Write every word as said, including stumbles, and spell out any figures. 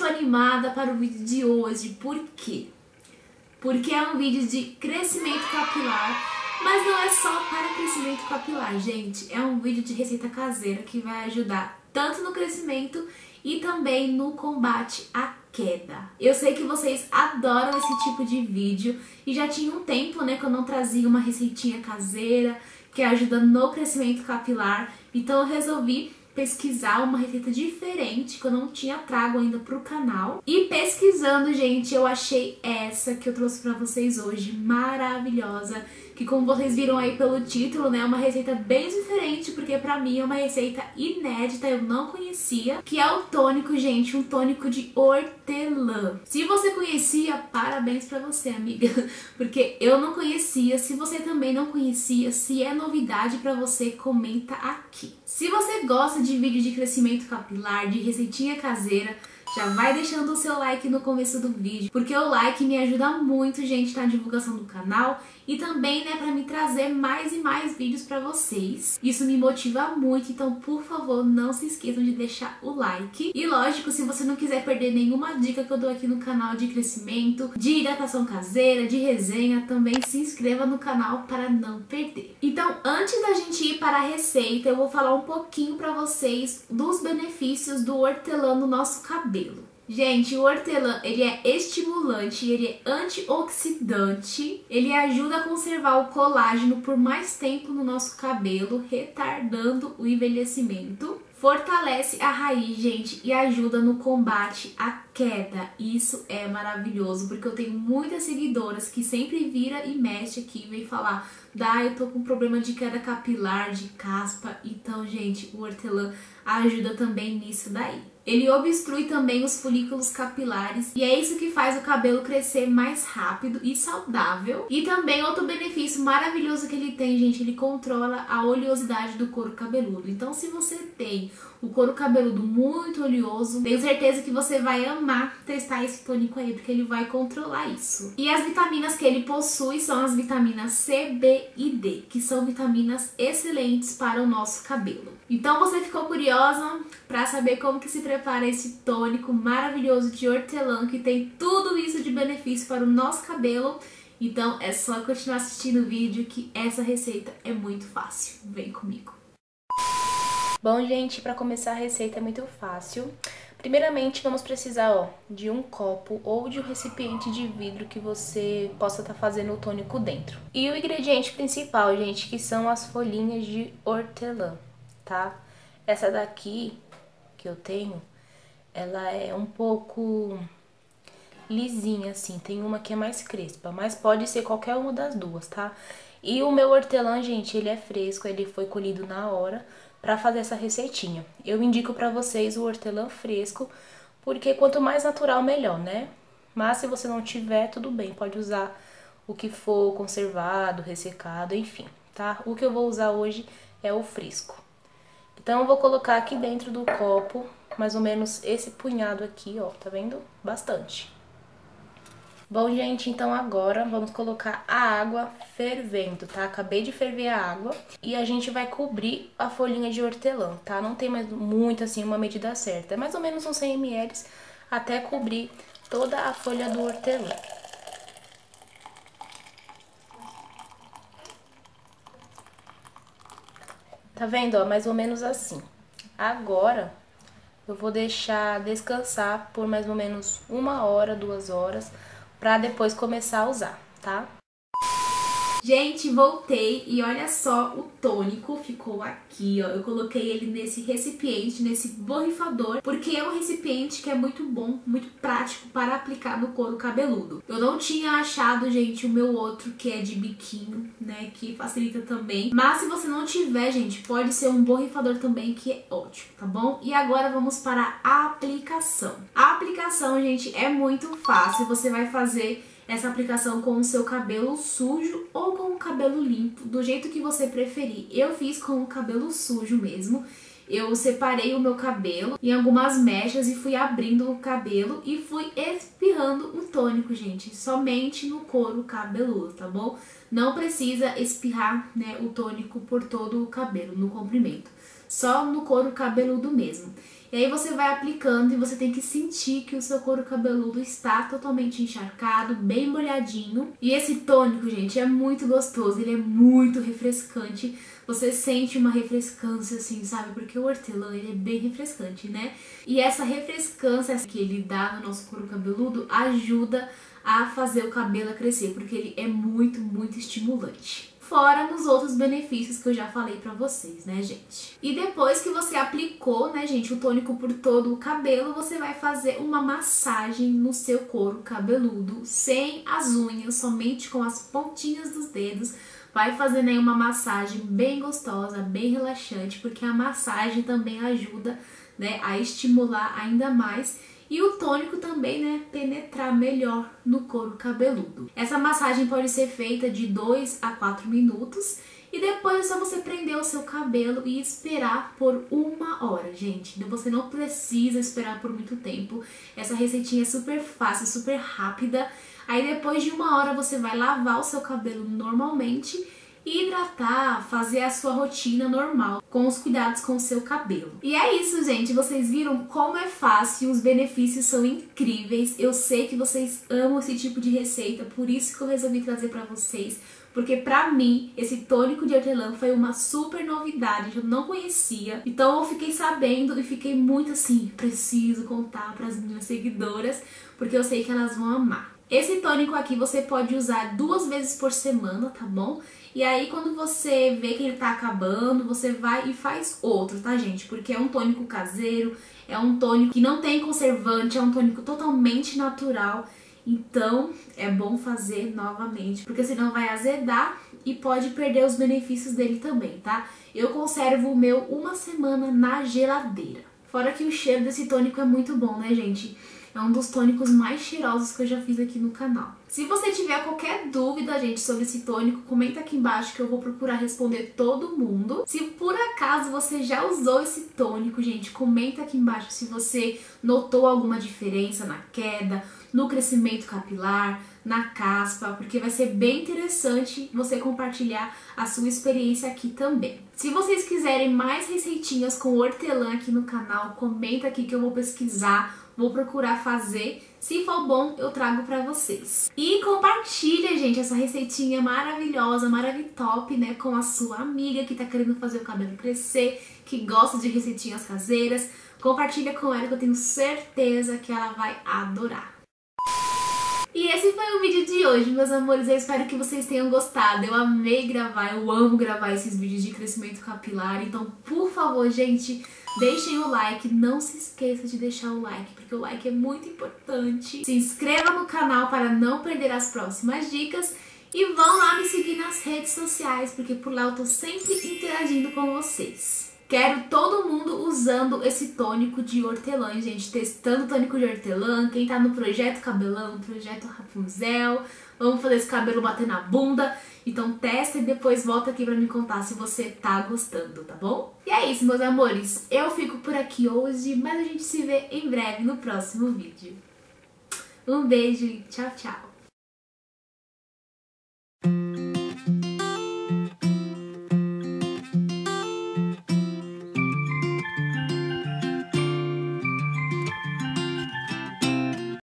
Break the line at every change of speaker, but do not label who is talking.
animada para o vídeo de hoje. Por quê? Porque é um vídeo de crescimento capilar, mas não é só para crescimento capilar, gente. É um vídeo de receita caseira que vai ajudar tanto no crescimento e também no combate à queda. Eu sei que vocês adoram esse tipo de vídeo e já tinha um tempo, né, que eu não trazia uma receitinha caseira que ajuda no crescimento capilar, então eu resolvi pesquisar uma receita diferente que eu não tinha trago ainda pro canal. E pesquisando, gente, eu achei essa que eu trouxe pra vocês hoje, maravilhosa, que como vocês viram aí pelo título, né, é uma receita bem diferente, porque pra mim é uma receita inédita, eu não conhecia, que é o tônico, gente, um tônico de hortelã. Se você conhecia, parabéns pra você, amiga, porque eu não conhecia. Se você também não conhecia, se é novidade pra você, comenta aqui. Se você gosta de vídeo de crescimento capilar, de receitinha caseira, já vai deixando o seu like no começo do vídeo, porque o like me ajuda muito, gente, na divulgação do canal e também, né, pra me trazer mais e mais vídeos pra vocês. Isso me motiva muito, então, por favor, não se esqueçam de deixar o like. E, lógico, se você não quiser perder nenhuma dica que eu dou aqui no canal de crescimento, de hidratação caseira, de resenha, também se inscreva no canal para não perder. Então, antes da gente ir para a receita, eu vou falar um pouquinho pra vocês dos benefícios do hortelã no nosso cabelo. Gente, o hortelã, ele é estimulante, ele é antioxidante, ele ajuda a conservar o colágeno por mais tempo no nosso cabelo, retardando o envelhecimento. Fortalece a raiz, gente, e ajuda no combate à queda. Isso é maravilhoso, porque eu tenho muitas seguidoras que sempre vira e mexe aqui e vem falar: Dá, eu tô com problema de queda capilar, de caspa. Então, gente, o hortelã ajuda também nisso daí. Ele obstrui também os folículos capilares e é isso que faz o cabelo crescer mais rápido e saudável. E também outro benefício maravilhoso que ele tem, gente, ele controla a oleosidade do couro cabeludo. Então, se você tem o couro cabeludo muito oleoso, tenho certeza que você vai amar testar esse tônico aí, porque ele vai controlar isso. E as vitaminas que ele possui são as vitaminas C, B e D, que são vitaminas excelentes para o nosso cabelo. Então você ficou curiosa para saber como que se prepara esse tônico maravilhoso de hortelã, que tem tudo isso de benefício para o nosso cabelo? Então é só continuar assistindo o vídeo, que essa receita é muito fácil. Vem comigo!
Bom, gente, para começar a receita é muito fácil. Primeiramente, vamos precisar, ó, de um copo ou de um recipiente de vidro que você possa estar fazendo o tônico dentro. E o ingrediente principal, gente, que são as folhinhas de hortelã, tá? Essa daqui que eu tenho, ela é um pouco lisinha, assim. Tem uma que é mais crespa, mas pode ser qualquer uma das duas, tá? E o meu hortelã, gente, ele é fresco, ele foi colhido na hora para fazer essa receitinha. Eu indico para vocês o hortelã fresco, porque quanto mais natural, melhor, né? Mas se você não tiver, tudo bem, pode usar o que for conservado, ressecado, enfim, tá? O que eu vou usar hoje é o fresco. Então eu vou colocar aqui dentro do copo, mais ou menos esse punhado aqui, ó, tá vendo? Bastante. Bom, gente, então agora vamos colocar a água fervendo, tá? Acabei de ferver a água e a gente vai cobrir a folhinha de hortelã, tá? Não tem mais muito, assim, uma medida certa. É mais ou menos uns cem mililitros até cobrir toda a folha do hortelã. Tá vendo, ó? Mais ou menos assim. Agora eu vou deixar descansar por mais ou menos uma hora, duas horas, pra depois começar a usar, tá?
Gente, voltei e olha só, o tônico ficou aqui, ó. Eu coloquei ele nesse recipiente, nesse borrifador, porque é um recipiente que é muito bom, muito prático para aplicar no couro cabeludo. Eu não tinha achado, gente, o meu outro que é de biquinho, né, que facilita também. Mas se você não tiver, gente, pode ser um borrifador também, que é ótimo, tá bom? E agora vamos para a aplicação. A aplicação, gente, é muito fácil. Você vai fazer essa aplicação com o seu cabelo sujo ou com o cabelo limpo, do jeito que você preferir. Eu fiz com o cabelo sujo mesmo. Eu separei o meu cabelo em algumas mechas e fui abrindo o cabelo e fui espirrando o tônico, gente, somente no couro cabeludo, tá bom? Não precisa espirrar, né, o tônico por todo o cabelo, no comprimento. Só no couro cabeludo mesmo. E aí você vai aplicando e você tem que sentir que o seu couro cabeludo está totalmente encharcado, bem molhadinho. E esse tônico, gente, é muito gostoso, ele é muito refrescante. Você sente uma refrescância assim, sabe? Porque o hortelã, ele é bem refrescante, né? E essa refrescância que ele dá no nosso couro cabeludo ajuda a fazer o cabelo crescer, porque ele é muito, muito estimulante. Fora nos outros benefícios que eu já falei pra vocês, né, gente? E depois que você aplicou, né, gente, o tônico por todo o cabelo, você vai fazer uma massagem no seu couro cabeludo, sem as unhas, somente com as pontinhas dos dedos. Vai fazendo aí uma massagem bem gostosa, bem relaxante, porque a massagem também ajuda, né, a estimular ainda mais. E o tônico também, né, penetrar melhor no couro cabeludo. Essa massagem pode ser feita de dois a quatro minutos e depois é só você prender o seu cabelo e esperar por uma hora, gente. Você não precisa esperar por muito tempo. Essa receitinha é super fácil, super rápida. Aí depois de uma hora você vai lavar o seu cabelo normalmente e hidratar, fazer a sua rotina normal, com os cuidados com o seu cabelo. E é isso, gente. Vocês viram como é fácil, os benefícios são incríveis. Eu sei que vocês amam esse tipo de receita, por isso que eu resolvi trazer pra vocês. Porque pra mim, esse tônico de hortelã foi uma super novidade, eu não conhecia. Então eu fiquei sabendo e fiquei muito assim, preciso contar pras minhas seguidoras, porque eu sei que elas vão amar. Esse tônico aqui você pode usar duas vezes por semana, tá bom? E aí quando você vê que ele tá acabando, você vai e faz outro, tá, gente? Porque é um tônico caseiro, é um tônico que não tem conservante, é um tônico totalmente natural. Então é bom fazer novamente, porque senão vai azedar e pode perder os benefícios dele também, tá? Eu conservo o meu uma semana na geladeira. Fora que o cheiro desse tônico é muito bom, né, gente? É um dos tônicos mais cheirosos que eu já fiz aqui no canal. Se você tiver qualquer dúvida, gente, sobre esse tônico, comenta aqui embaixo que eu vou procurar responder todo mundo. Se por acaso você já usou esse tônico, gente, comenta aqui embaixo se você notou alguma diferença na queda, no crescimento capilar, na caspa, porque vai ser bem interessante você compartilhar a sua experiência aqui também. Se vocês quiserem mais receitinhas com hortelã aqui no canal, comenta aqui que eu vou pesquisar, vou procurar fazer. Se for bom, eu trago pra vocês. E compartilha, gente, essa receitinha maravilhosa, maravilhosa, né, com a sua amiga que tá querendo fazer o cabelo crescer, que gosta de receitinhas caseiras. Compartilha com ela que eu tenho certeza que ela vai adorar. E esse foi o vídeo de hoje, meus amores. Eu espero que vocês tenham gostado. Eu amei gravar, eu amo gravar esses vídeos de crescimento capilar. Então, por favor, gente, deixem o like. Não se esqueça de deixar o like, porque o like é muito importante. Se inscreva no canal para não perder as próximas dicas. E vão lá me seguir nas redes sociais, porque por lá eu tô sempre interagindo com vocês. Quero todo mundo usando esse tônico de hortelã, gente, testando o tônico de hortelã. Quem tá no Projeto Cabelão, Projeto Rapunzel, vamos fazer esse cabelo bater na bunda. Então testa e depois volta aqui pra me contar se você tá gostando, tá bom? E é isso, meus amores. Eu fico por aqui hoje, mas a gente se vê em breve no próximo vídeo. Um beijo e tchau, tchau!